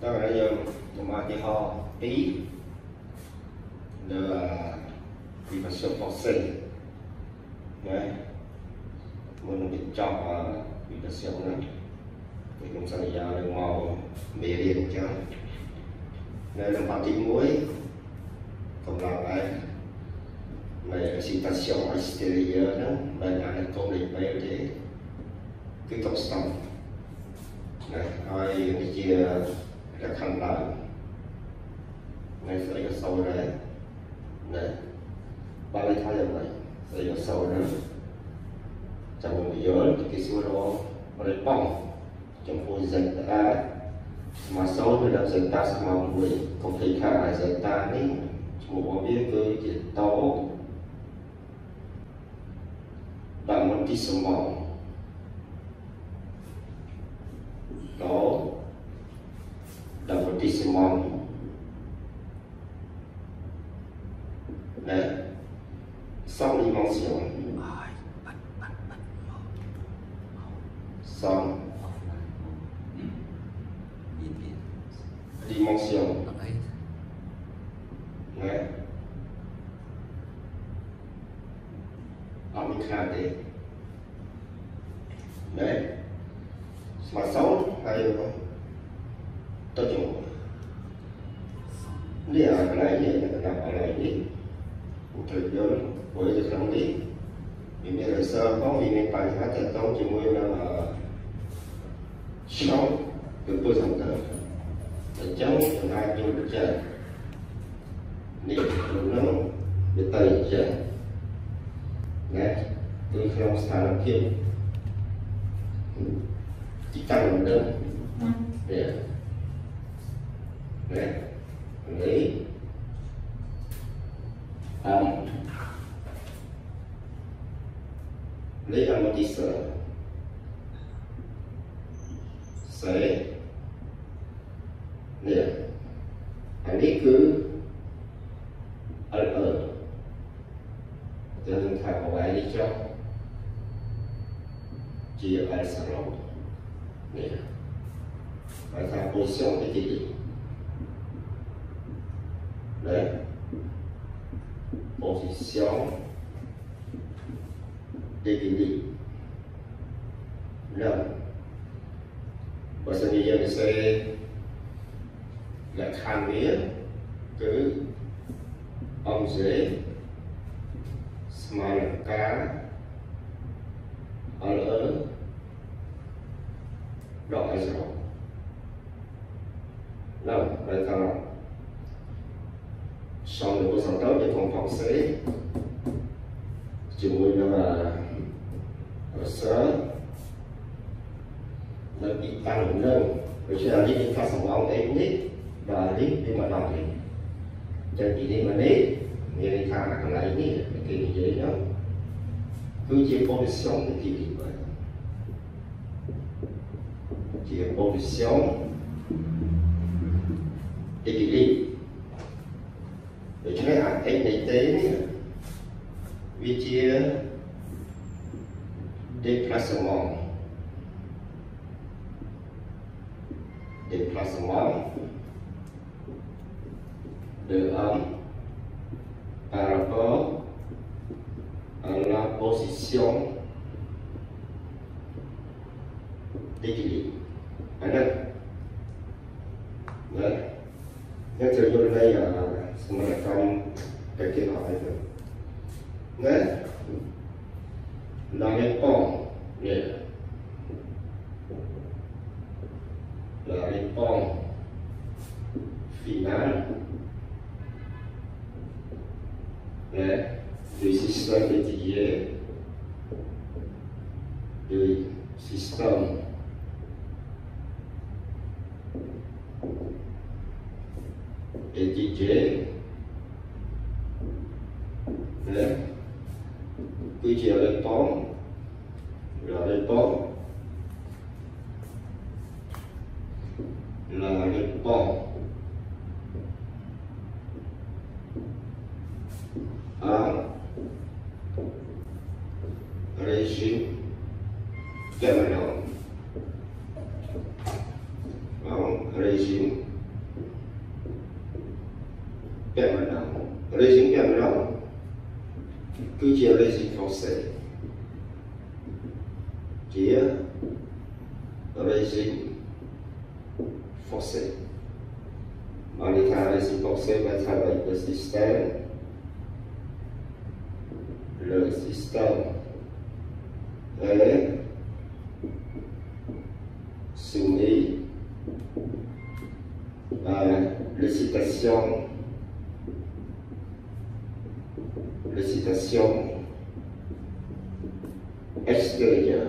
đó là giờ mà cái họ tí là vì phải sống học sinh đấy muốn bị chọc vì phải sống nữa thì cũng sẽ là được màu mề liền cho nên là phát triển muối còn là này citation extérieure đó là công định bây thế cái tốc sống này ai cái chia là khăn lại này sẽ có sâu đấy này ba lấy thay vậy sẽ có sâu nữa trong một nhớ cái số đó rồi bong trong phôi dần ta mà sâu thì là dần ta sẽ mong người không thể khác lại dần ta nên một biết cơ chỉ tao bạn muốn đi sớm mong đó là một tí sớm mong này xong đi mong xíu xong đi mong xíu này mình khai đấy đấy mà sống hay không tôi dùng đi ở cái này nhé nằm ở này đi thời gian với được không đi vì bây giờ sơ có vì mình phải phát triển tông chỉ muốn là sống được tôi sống được để chống cho ai cho được chơi đi đúng không để tay chơi nè tôi không sao làm kia chỉ tăng một đơn để lấy lấy amortisseur sẽ nè anh ấy cứ ở cho nên phải có ai đi cho chỉ ở ai sáng lắm nè phải thay position cái gì đấy position d'équilibre là bây giờ mình sẽ là khăn nghĩa cứ ông dễ mà cá ở đỏ hay sao đâu đây ta xong được sản tới để phòng sẽ chúng mình là ở sở nó bị tăng lên rồi sẽ là đi phát sóng ông em nít và đi mà đọc thì chân chỉ đi mà nít người ta còn lại nít cái gì vậy đó cứ chỉ position cái gì vậy chỉ position d'équilibre để cho cái ảnh em này tế vị trí déplacement de homme par rapport à la position d'équilibre. Đấy. Nên từ vô đây là trong cái kia hỏi rồi. Đấy. La réponse finale du système étudié du système étudié quy chế réponse la réponse à régime permanent régime permanent. Régime permanent, cứ chia régime forcé. Chia régime forcé. Mà đi thả régime forcé va travailler le système. Le système est soumis à l'excitation extérieure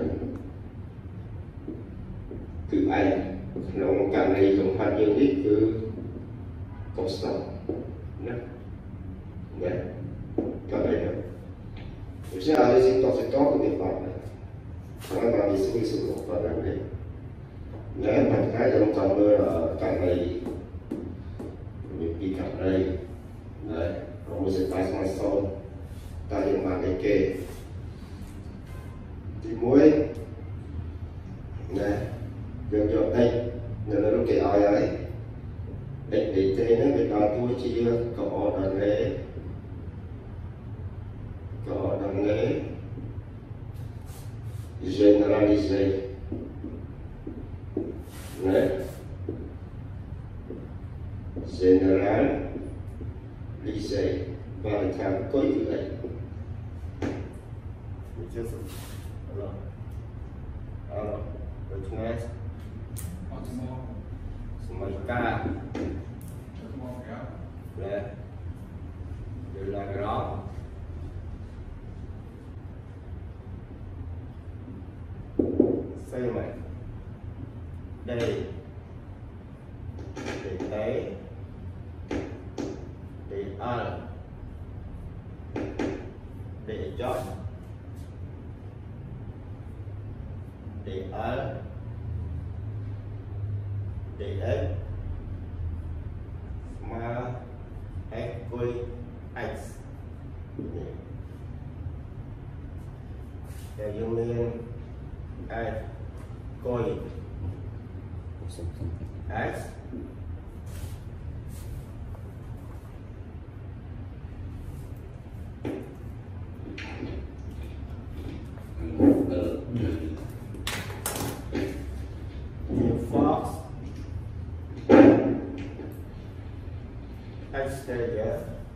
từ anh nó càng ngày càng phát triển ít từ constant nhé nhé các bạn nhé sẽ là cái tóc sẽ tóc của việc bạn này nó là đi xuống sự của bạn này nếu mà cái trong trong mưa là càng ngày việc đi càng đây đấy rồi sẽ tái sang sau ta dùng bàn này kê thì muối nè được rồi đây người nó kể ai ấy để tên nó người ta tôi chia có đàn lễ generalisé nè generalisé và tham coi như vậy chưa xong rồi rồi chúng ta Semarika đây đây là cái đó xây mày đây để tế để ăn để chọn để ăn để ếch mà ếch quay ếch để dùng lên ếch quay ếch exterior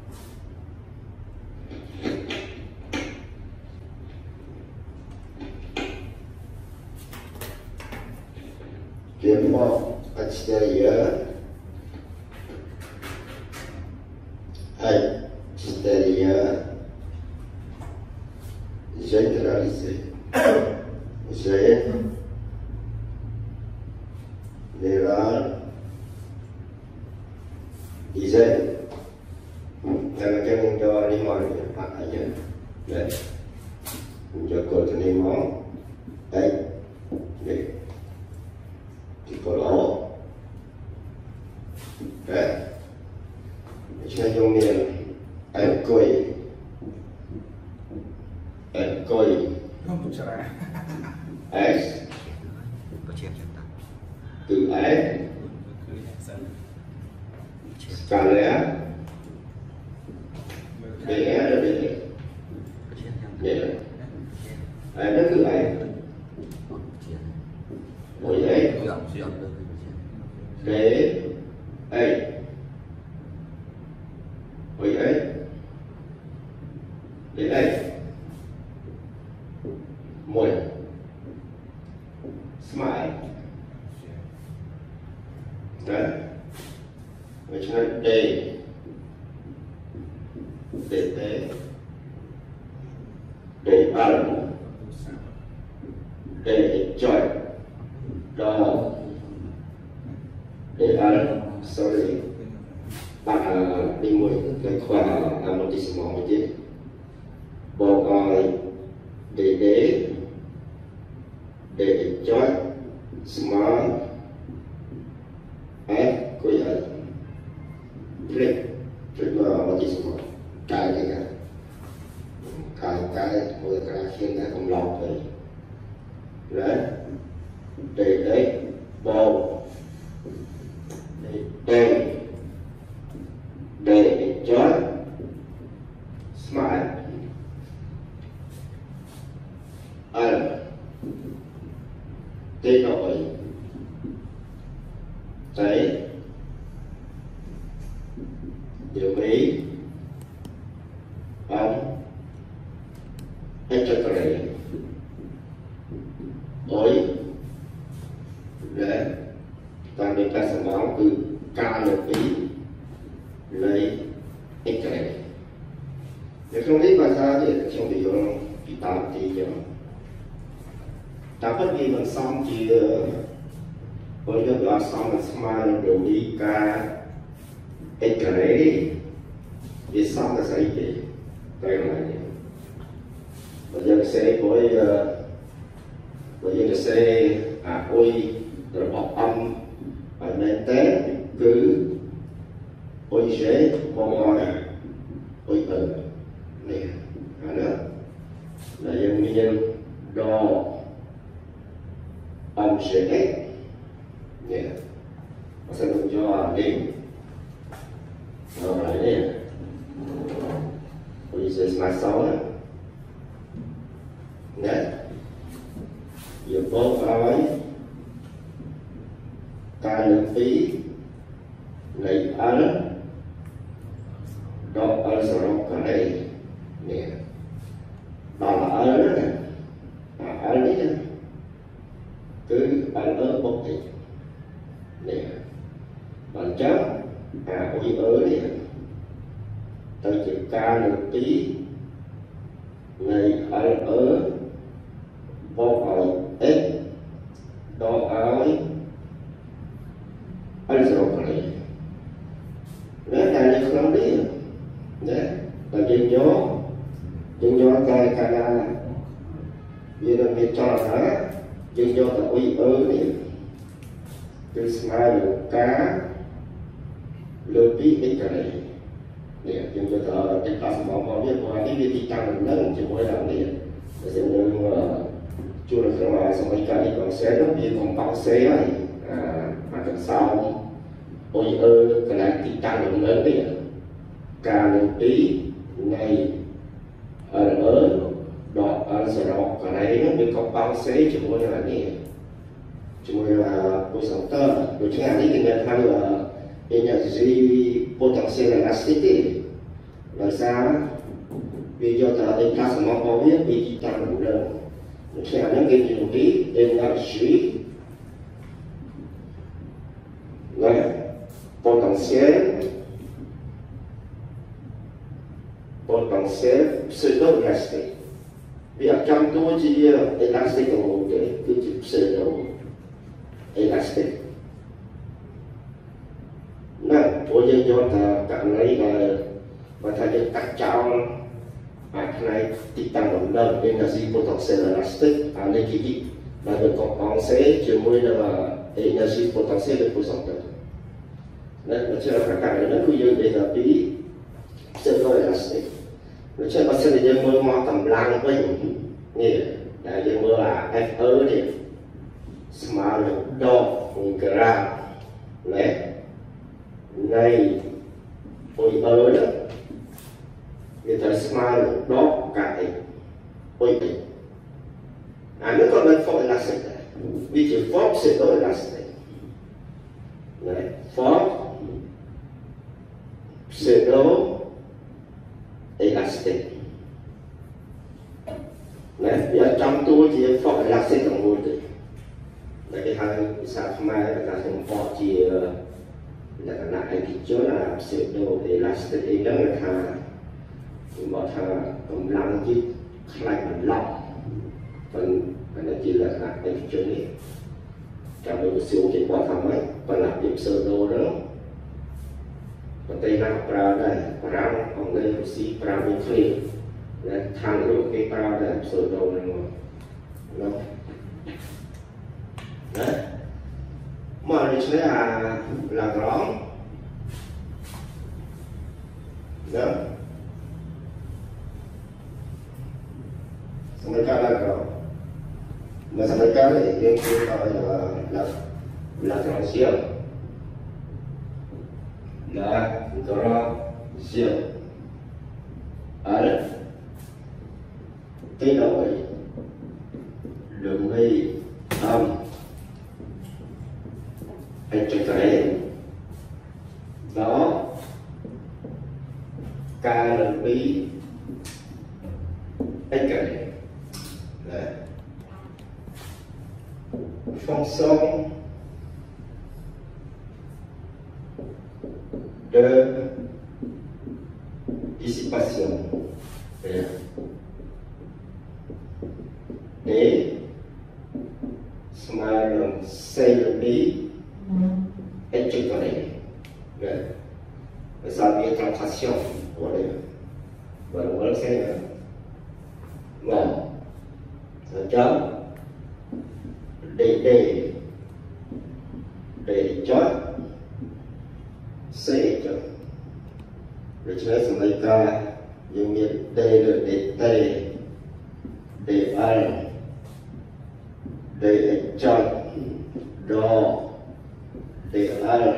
tiempo exterior generalisé Izai jangan jangan jawab lima ni pak aja, dan menjaga terima baik, ni kalau saya dùng miền em coi không chả lại S từ S cả lẽ để là để nó cứ ấy mỗi ấy để ấy mỗi ấy để ấy mỗi smile đấy which meant day balance để enjoy đó để sorry bạn đi mua cái khoa một tí small một tí bộ coi để enjoy small cô ấy click vào một tí small cái người ta khiến ta không lọt rồi đấy để bầu để điều ý ông integrate ối để toàn được các sản báo từ ca được ý lấy integrate nếu không biết bài ra thì trong video bị tạo thì ta bất kỳ bằng xong thì với cái đó xong là smile điều đi ca integrate thì xong là sẽ gì đây là bây giờ sẽ ôi rồi bỏ âm ở nền tép cứ ôi dễ bỏ ôi này nữa là dân nguyên đo âm dễ nhé và sẽ được cho lên rồi này ôi dễ mà xấu nè giờ bố nói ca lượng phí lấy ăn đó ở sau đó cả đây nè đó là ở đó nè ở đấy nè cứ ở một thì nè bản chất ôi nè tới chữ ca lượng phí này ở vô hỏi ít đó ơi anh sẽ không phải nếu là như không biết nhé là dân gió cái là như là việc cho là dân gió là uy này từ smile được cá lưu ý ít cái này nè dân gió là cái ta bỏ biết qua cái việc tăng mình lớn chỉ mỗi lần này sẽ như chưa được mà xong rồi cái còn xe nó bị còn bao xe này mà cần sau ôi cái này thì tăng lượng lớn đấy ca lượng ý này ở đó ở sau đó cái này nó bị còn bao xe chỉ mỗi là nhẹ chỉ mỗi là cô sống tơ rồi chẳng hạn như cái này hay là energy potential elasticity là sao vì do ta đây ta sẽ mong biết vì tăng lượng lớn sẽ những cái điều lý energy là potential pseudo elastic vì ở trong tôi chỉ elastic là một cái chữ pseudo elastic nè tôi giờ cho ta cảm lấy là và thay cho các cháu cái này thì tăng động đơn energy potential elastic nên chỉ là được còn sẽ chỉ mới là energy potential được sống được nên nó sẽ là cả nó cứ dừng để là tí pseudo elastic nó sẽ bắt sẽ dừng mưa mò tầm lăng với nhỉ là dừng mưa là FE thì small đo gram đấy này ôi đó người ta smile đó cái ôi nó còn là for elastic vì chữ for sẽ có elastic đấy for sẽ có elastic đấy vì ở trong tôi chỉ for elastic là một đấy là cái hai sao mai là thành for chỉ là cái này thì chứa là sẽ có elastic ấy đó là thà mà thà cầm lăng chứ khai mình lọc phần nó chỉ là cái chỗ này trong một siêu cái quá thầm ấy và làm điểm sơ đồ đó và tây nam pra đây pra ông đây si pra bên kia là thằng rồi cái pra đây sơ đồ này mà đấy mà đi sẽ là rõ đó sampai kalah kau, masa sampai ni yang kita là transition, là transition, ada cái đổi đường đi âm anh cho cái đó ca là bí ích kỷ là fonction de dissipation để smile say the bí ích kỷ và sau khi transaction của đây và nó sẽ là chấm để chót C chấm để cho nó thành ca dùng như D là để T để L để chót đo để L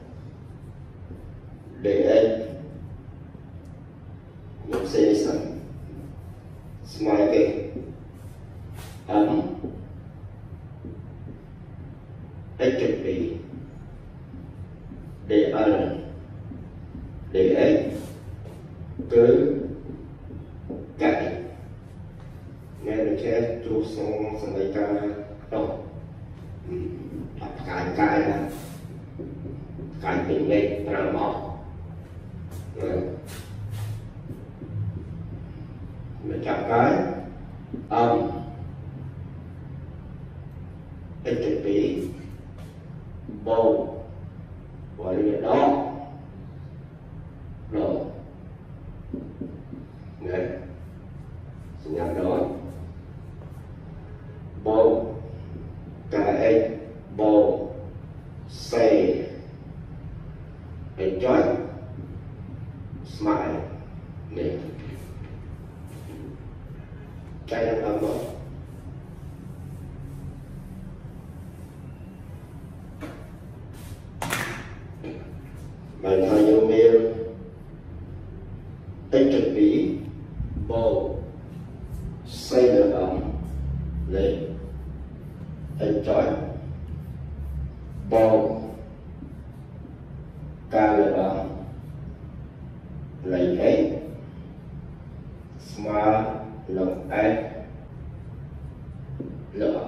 để dùng C đi sang smile cái H chuẩn bị để L để X cứ cạnh nghe được chưa chú xong xong lấy ca đâu cái là cái bình lên ra bỏ mình chọn cái X chuẩn bị bầu gọi là đó rồi đấy sinh nhật đó bầu cái bầu say enjoy smile nè cái đó là một bạn thầy yêu miêu anh chuẩn bị bầu xây lửa ấm lên anh trói bầu ca lửa ấm lấy hết smile lòng ai lửa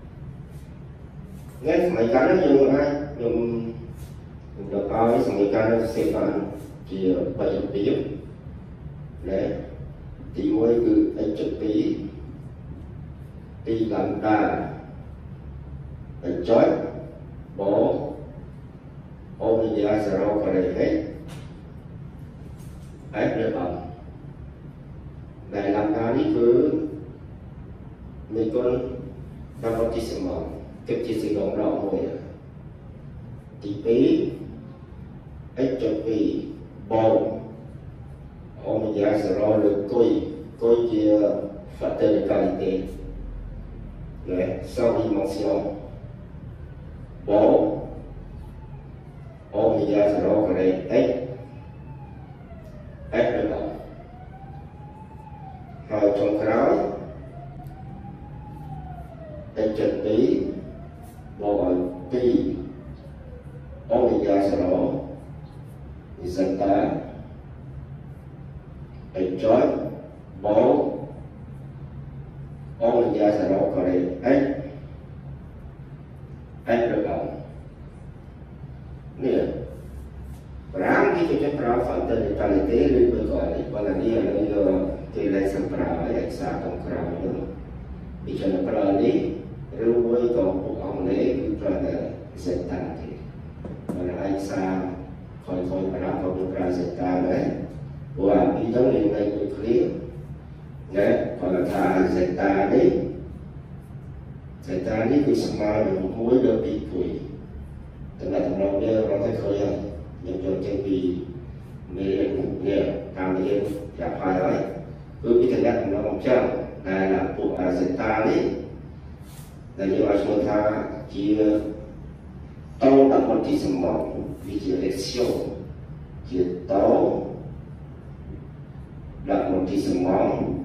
nghe mấy cái nó dùng ai dùng được coi xong cái nó sẽ còn chỉ bảy tiếng đấy thì mỗi cứ anh chuẩn bị đi làm đà anh chói bỏ ôm đi ra rồi có đây hết hết được không này làm đà đi cứ mình con đang có chỉ xem cái chỉ sử dụng đó thôi thì bí ích chuẩn bị bầu ông già sẽ lo được coi chia phát triển qualité rồi sau dimension bầu ông già sẽ lo cái này ích được không rồi trong cái đó ích chuẩn bị bầu gọi pi ông già sẽ lo zeta enjoy bầu ông già sẽ lo cái này ích được không nè ráng đi cho pra phần tên ta lấy tế lên với gọi là là đi là người thì lấy sang pra ấy xa trong pra nữa đi cho nó pra đi rồi với còn bộ ông lấy cứ pra là zeta thì là anh xa khỏi pra còn được ra zeta đấy và đi tới liền này cũng clear đấy còn là thà zeta đấy cứ smile được mũi được bị quỷ tức là thằng nào nhớ nó thấy khơi rồi nhưng cho trên vì mình nhớ càng nhiều chả phải đấy cứ bị thằng nhát nó không chăng này là bộ zeta đấy là như vậy chúng ta chỉ tao đặt một tí sầm mỏng vì chỉ lection chỉ tao đặt một tí sầm mỏng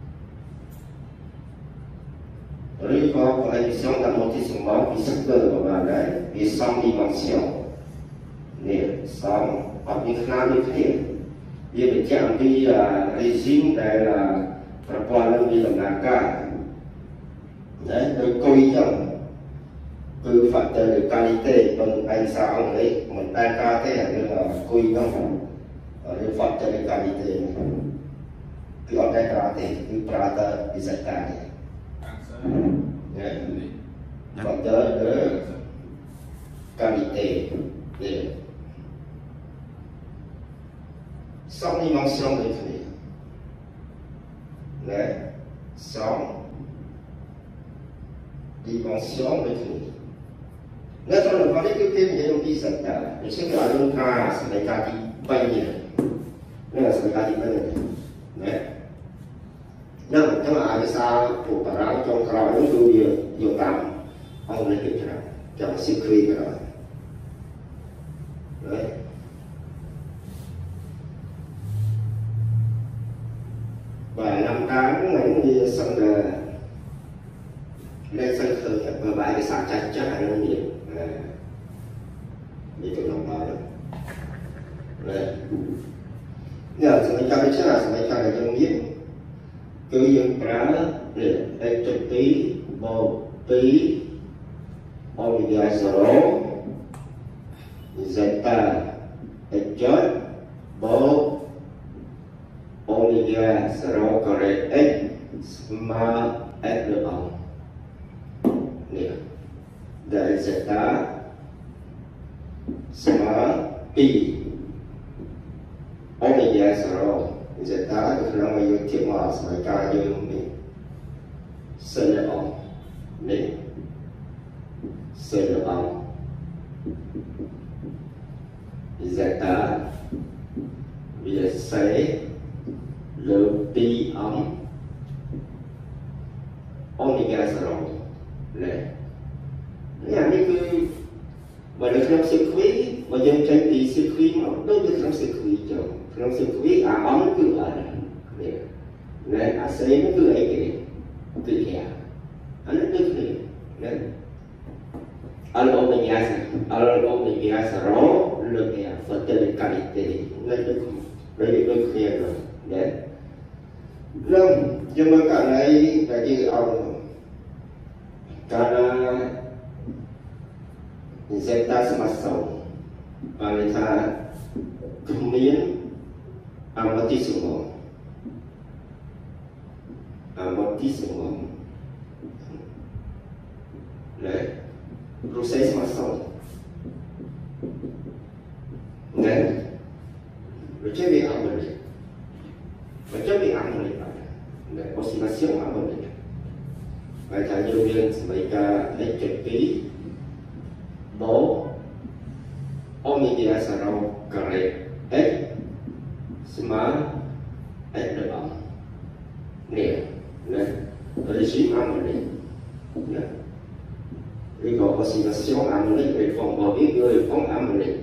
rồi có anh xong đặt một tí sầm mỏng vì sắc cơ của bạn đấy vì xong dimension nè xong hoặc như khá như thế vì mình chạm đi là regime đây là qua nó đi làm nào cả đấy tôi coi chẳng cứ phát từ qualité bằng anh sao đấy mình đang ca thế là coi nó để phát từ qualité cứ ở đây ra thì cứ prata di giải phát từ qualité để song dimension définie đấy song dimension définie nếu tôi làm cái cái gì đi sạch cả thì sẽ là luôn cả sẽ là cái bao nhiêu nên là sẽ là cái bao nhiêu đấy nhưng mà ai sao phụ bà ra trong khảo những thứ gì nhiều tạm ông lấy cái nào trong siêu khuy cái đó đấy và năm tháng ngành như sân lên sân khởi và bài cái sản chặt chắc hẳn là nhiều đi từ lòng đó đấy nhờ sự cho cái chắc là sự cho cái trong biết cứ dân trả để em trực tí một tí omega số zeta chốt bộ omega số correct x mà x được không nè để zeta sama pi omega số zeta itu nama yang tiada sebagai cara yang ni sederhana ni sederhana zeta biasa lebih omega số này này cứ và được trong sự quý và dân tranh thì sự quý mà đâu được trong sự quý trong sự quý ấm cứ ở đây nên xây nó cứ ấy cái kìa anh nó cứ này nên anh ôm mình rõ được kìa phần tên qualité nên được kìa rồi đấy nên nhưng mà cả này là gì ông karena zeta semasa wanita kemudian amati semua đấy proses masa dan macam ni amal dan oscilasi amal bài thảo nhân viên mấy ca lấy trực ký bố omega sarau correct x sama x được không nè nè regime amalic nè rồi có oscillation amalic về phòng bảo biết người phóng amalic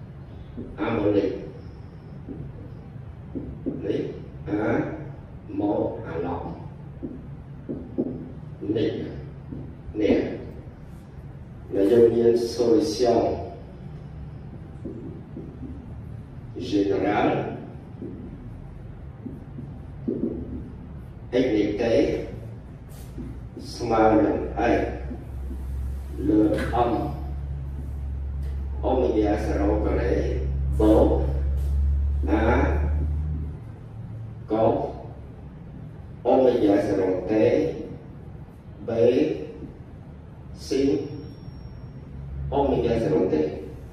đấy một lỏng nè là giống như solution générale égalité small a le omega zero carré bố a có omega zero t b sin omega zero t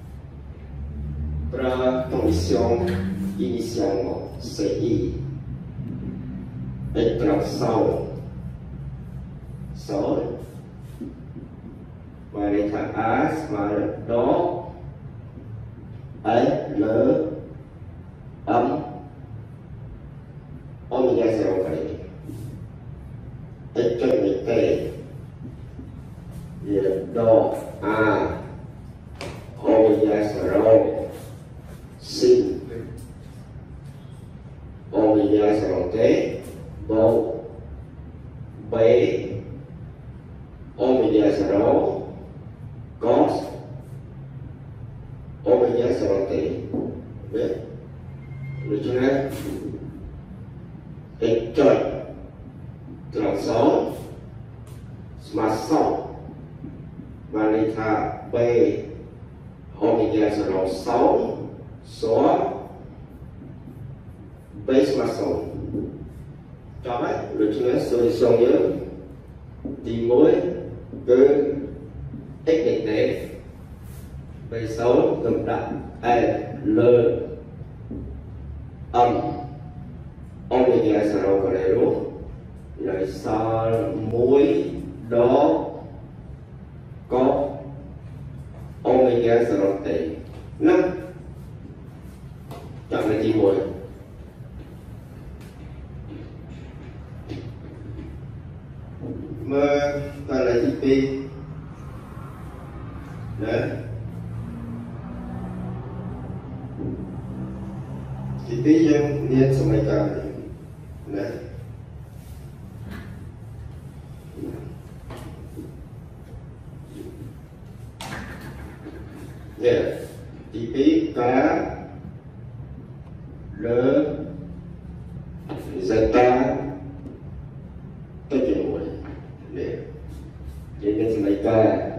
para condição inicial CI extração số và để thằng A và đó L omega zero carré T do A omega zero sin omega zero t do B omega zero cos omega zero t biết được chưa này cái trời tròn số mà sau và đi thả b omega sẽ là 6 số base mà sau cho đấy được chưa rồi xong nhớ thì mỗi cứ x định tế b6 cầm đặt l âm omega sẽ là cái này luôn rồi sau mỗi đó có omega sẽ là tỷ 5 chọn là gì mỗi mà ta là gì pi đấy thì pi yang niat sampai kali đấy yeah thì pi cá lơ zeta tất cả mọi để nên sampai kali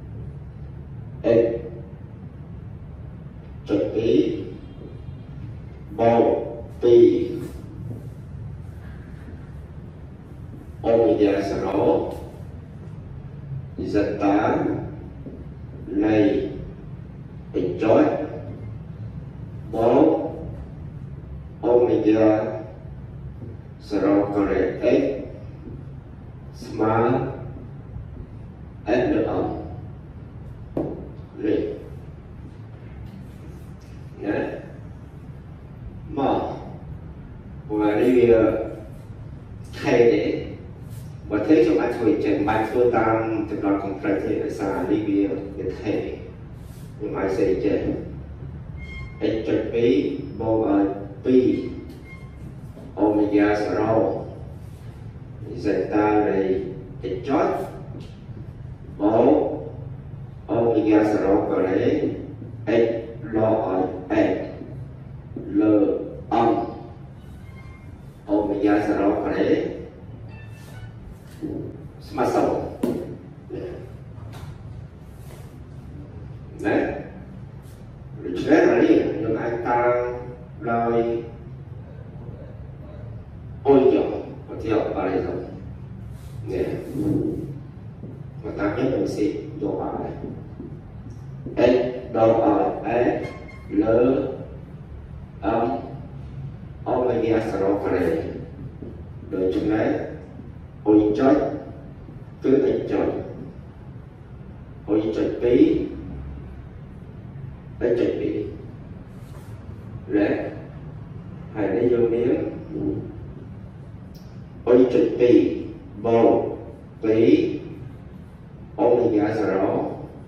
trực tí bao pi omega sau đó zeta này hình chói bao omega sau đó có thể x smart s được không rồi đấy mà và đi thay để và thế cho bạn thôi chẳng bạn phương tam thực ra không phải thế là sao đi bia để thay nhưng mà sẽ chết x trực pi bao pi omega sau đó zeta này x chót bao omega sau đó có đấy x lo x l âm omega sau đó có đấy mà sầu đấy rồi chết là đi nhưng anh ta rồi ôi trời có theo vào đây rồi nè mà ta nhớ mình sẽ đồ vào đây x đồ ở s l âm omega sau đó có đấy rồi chúng đấy ôi trời cứ đánh trời ôi trời tí đánh trời tí rẽ hay lấy vô miếng ôi trời tí bầu tí omega sau đó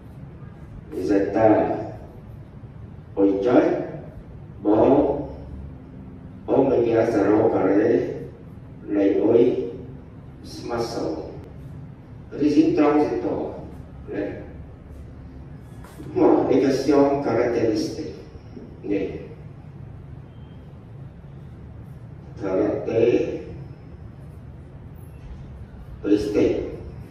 zeta ôi trời bầu omega sau đó có đấy lấy ôi muscle risintrong itu modificación característica nih característica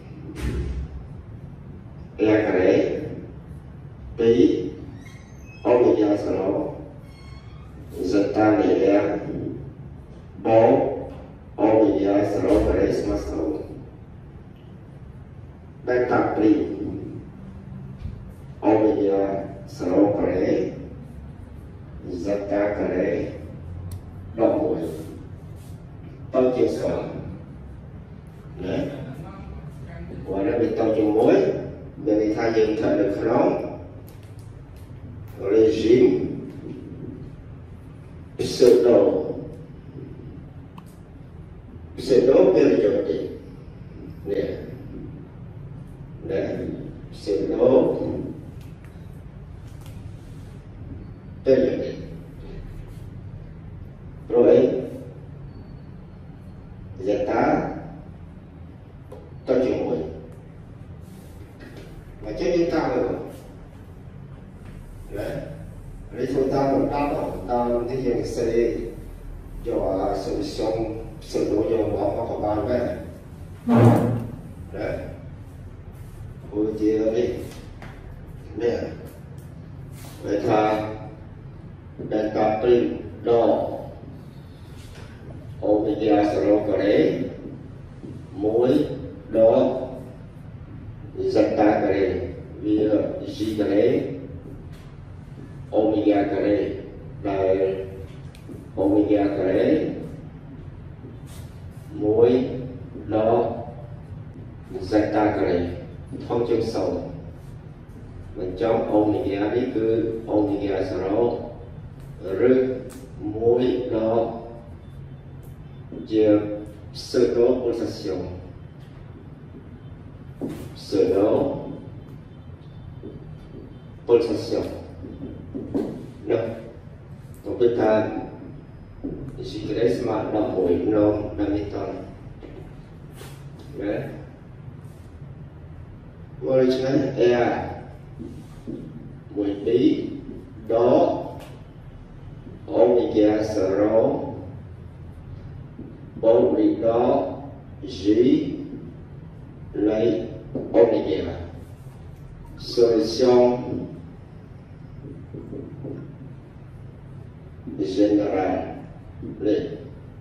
ya kare pi omega sau zeta này ya bầu omega sau đó kare muscle beta pri omega sau đó kare zeta kare độ mũi tao chiều sớm đấy và nó bị tao chiều mũi để người ta dừng thở được không regime pseudo periodic nè đấy pseudo periodic rồi zeta tao chiều mũi mà chết đến tao rồi đấy lấy thôi tao một tao thế giới CD cho solution sự đối dụng của các bạn về đấy ôi chia đi nè vậy thà delta prim đo omega zero cái đấy mỗi đó zeta cái đấy vì g cái đấy omega cái đấy là omega cái đấy mỗi đó zeta cái đấy thông chương sâu mình trong omega đi cứ omega zero rư mỗi đó giờ sơ đồ pulsation sơ đồ pulsation nè tôi biết ta chỉ cái đấy mà đọc mũi nó đang đi toàn đấy rồi chứ e mũi tí đó omega zero bốn đi đó g lấy omega solution general lên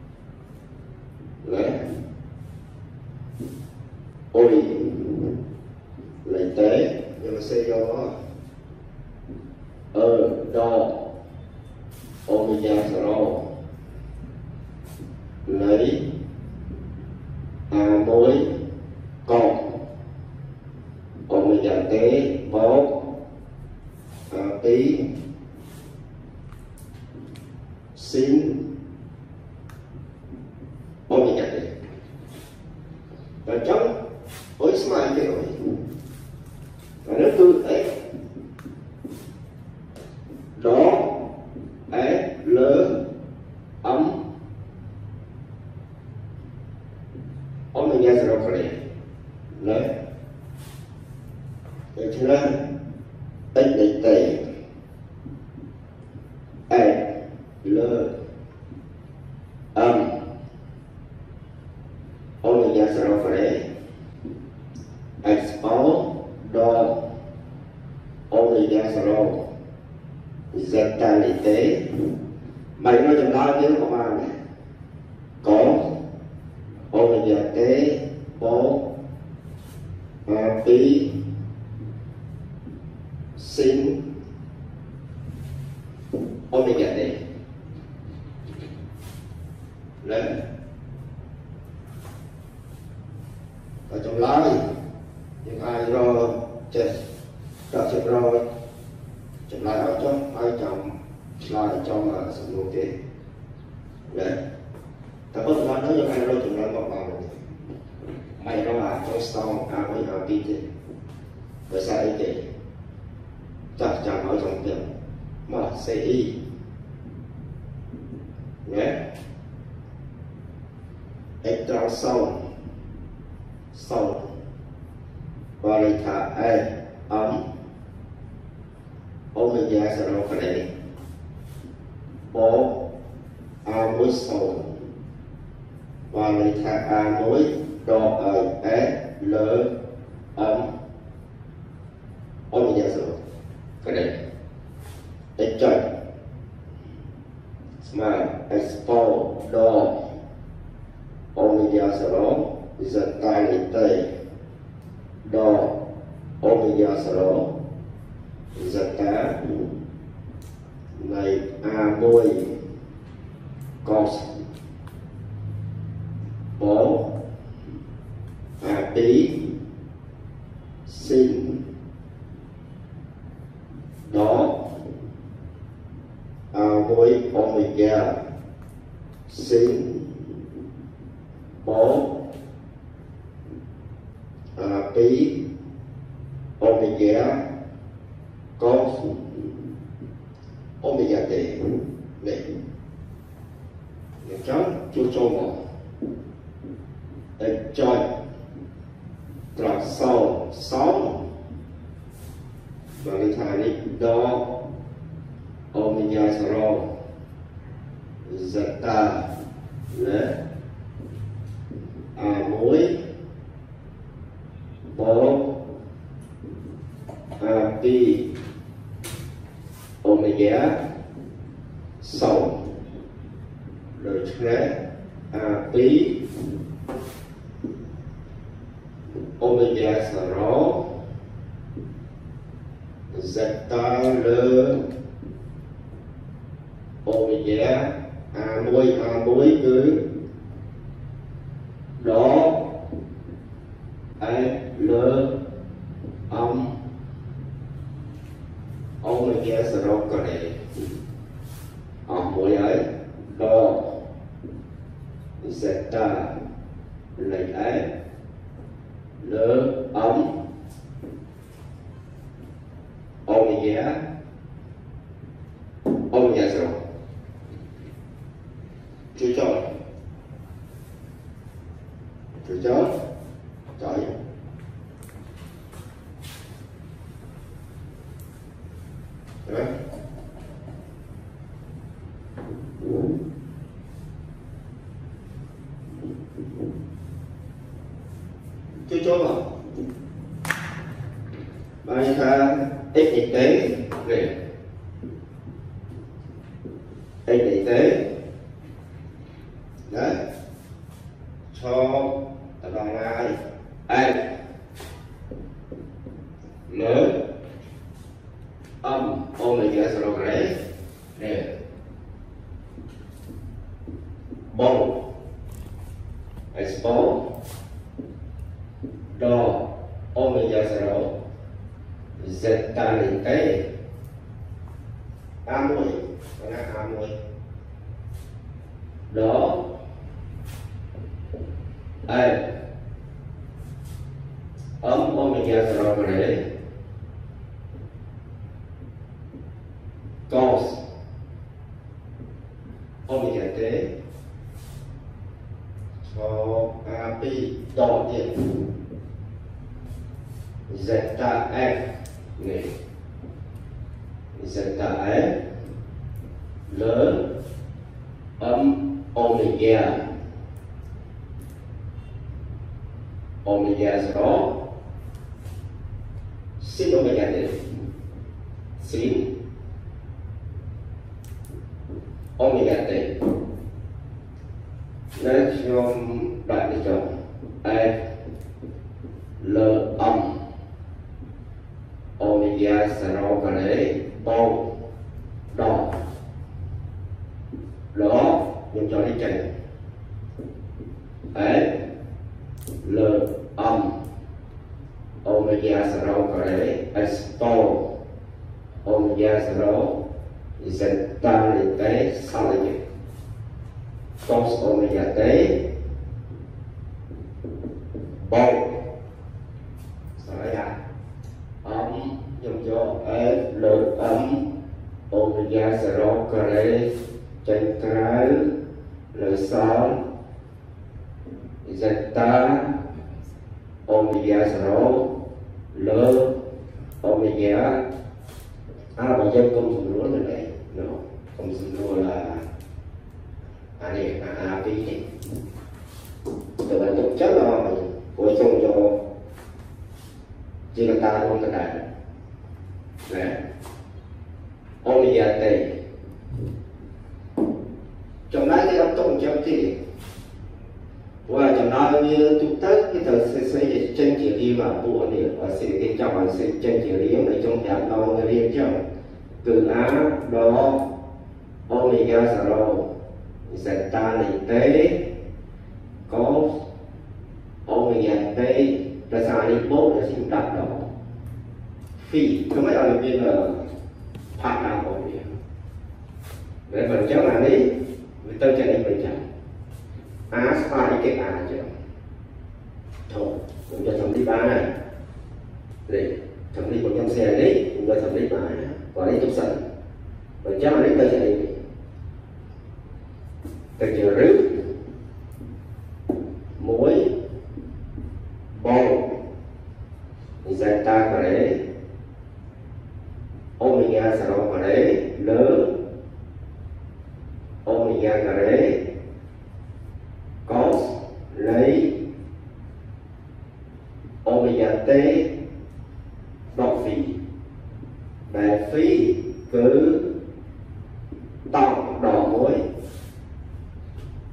lấy ôi lấy tế nhưng mà sẽ do ở đó omega zero lấy mối con omega tế bó tí sin omega tế và trong với smile cái rồi và nó tư ấy đó ấy lớn ấm omega zero cái này đấy vậy cho nên x đầy tầy e lớn âm omega zero cái này expo đo omega zero zeta lý tế mày nói trong đó tiếng của bạn này có omega tế bố tí sin omega tế lên ở trong lái những ai rồi chết đã chết rồi chụp lại ở trong ai trong lại trong là sự nô kê đấy ta có nói những ai rồi chụp lại một vào mày nó là trong storm với họ tin thế với sao ấy kể chắc chắn ở trong tiền mà CI nhé extra sound và lấy thả e ấm omega zero cái này bố mối sầu và lấy thả mối đo ở e lớn ấm omega zero cái này để chơi mà expo đo omega zero zeta lấy tây đo omega zero zeta này môi cos bố tí sin đó môi omega sin bố tí omega cos omega t này cháu chú cho một để chơi trò sâu sống và người thầy đi đó omega zero zeta là a muối bố a pi omega sầu rồi thế a pi omega saro zeta le omega a muối cứ đó l omega saro còn này muối ấy đó zeta lấy ấy l omega saro chú chọn chọi đấy chú chọn mà bao nhiêu ta x thực tế này x thực tế đấy cho tập đoàn ai a lớn omega saro cái này bông expo đo omega saro zeta lên cái a muối đó omega saro cái này cos omega t cho a pi đo tiền zeta f này zeta f lớn omega saro sin omega t sin omega t nên trong đoạn này chọn l omega saro cái đấy bông đỏ đó dùng cho đi chạy l omega saro cái đấy expo omega saro zeta lên cái sau này cos omega t bông sau đấy dùng cho l omega saro cái đấy trên cái l sau zeta omega saro l omega bây giờ công dụng lúa này này nó công dụng lúa là này pi này từ bản thực chất là mình bổ sung cho chỉ là ta không cái này nè omega t trong đấy cái âm tổng trong thì và trong đó như chúng ta cái thời xây chân chỉ đi vào bộ này và sẽ cái trong bạn sẽ chân chỉ đi ở trong giảm đo người liên trong từ á đó omega saro zeta này tế có omega t là sao đi bố là sinh đặt đó phi nó mới ở bên là hoạt động của mình để mình cháu là đi người ta chạy đi mình chẳng á sai cái chứ thôi mình cho thẩm đi ba này để thẩm đi một trong xe đấy mình cho thẩm đi ba và lấy chút sẵn và cháu là lấy ta chạy đi từ chiều rước muối bông zeta cái đấy omega saro cái đấy lớn omega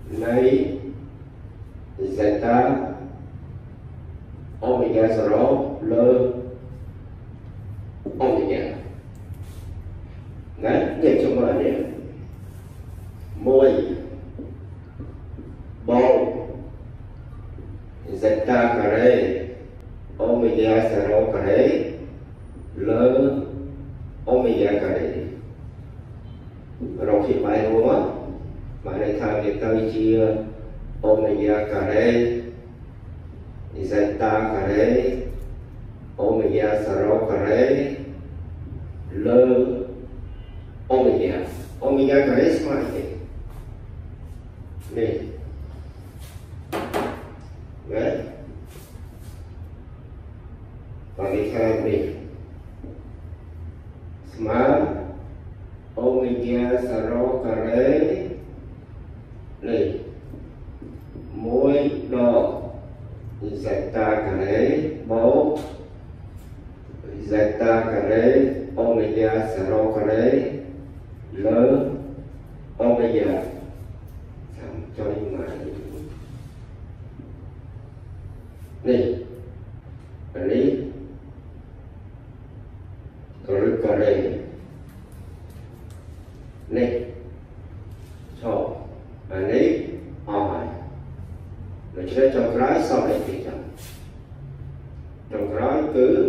lấy zeta omega 0 lơ omega đấy để cho mọi người môi bầu zeta carré omega 0 carré lơ omega carré rồi khi bài đúng không? Bài này thay vì tôi chia omega carré zeta carré omega 0 carré lơ omega carré sama ini nih right bagi kalian nih sama omega 0 carré nih mỗi độ zeta carré bố zeta carré omega 0 carré lơ omega cho những mà này lý carré này cho lý hỏi rồi chơi trong cái sau này thì trong cái cứ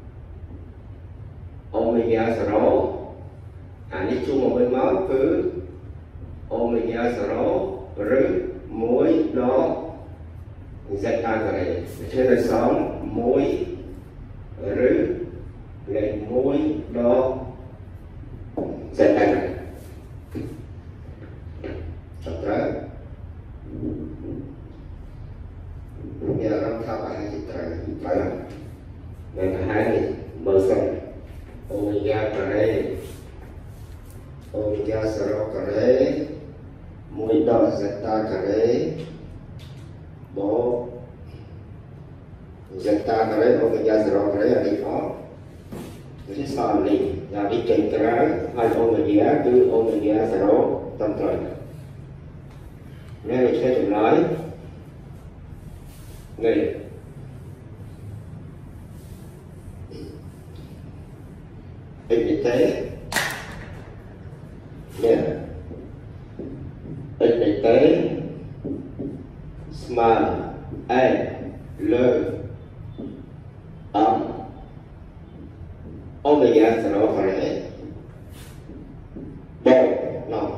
omega 0 đi chung một bên máu cứ omega 0 rứ muối đó zeta carré trên là sống muối rứ lên muối đó zeta carré trong đó giờ nó thao bài hai chữ phải không? Nên cả hai này mở xong omega carré omega 0 carré muối đỏ zeta carré bố zeta carré omega 0 carré là đi khó cái sao này là đi trên cái hai omega cứ omega 0 tâm trời nên mình sẽ chụp nói này hình tế yeah. Hình tế small a lơ omega 0 carré bầu nó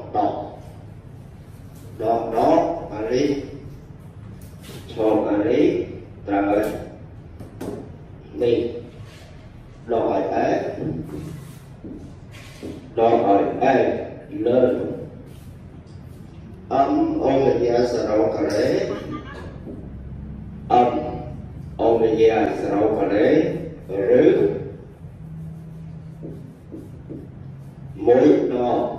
đó ari cho ari trời đi đòi a lên omega 0 carré omega 0 carré rứ muối đỏ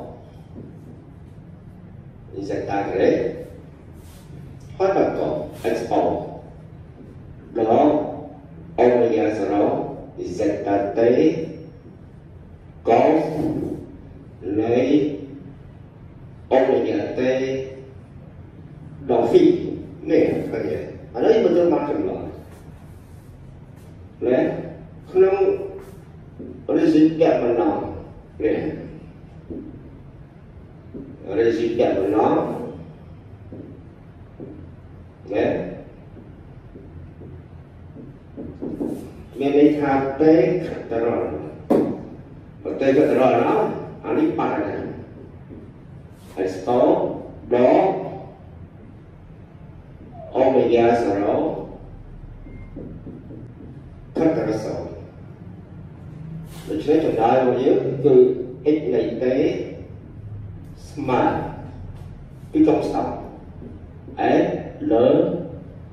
zeta carré hóa bằng cộng expo đó omega 0 zeta t có lấy omega t đỏ phi nè phải vậy ở đây mình đang chừng lại nè không ở đây gì đẹp mà nào nè ở đây gì đẹp mà nó nè mình đi tham tế ta rồi và tế cái rồi nó anh đi bài này expo đó omega 0 tất cả số mình sẽ chọn đại bao nhiêu từ x này tế small cái trong sòng s lớn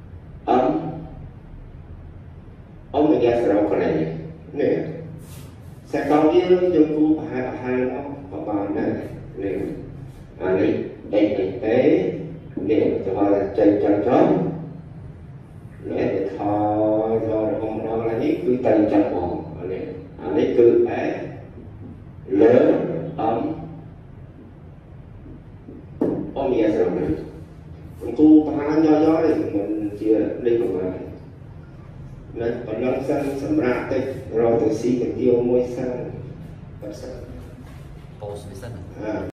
omega 0 carré nè sẽ có cái dụng cụ hai nó và bài này nè này đây tế nè cho họ là chơi chân trống để thò rồi ông nó là những cứ tay chân mòn này lấy cứ é lớn omega 0 cô ba nho thì mình chỉ đi bằng lại này còn năng sang sắm rạ đây rồi từ xí cái tiêu môi sang và sang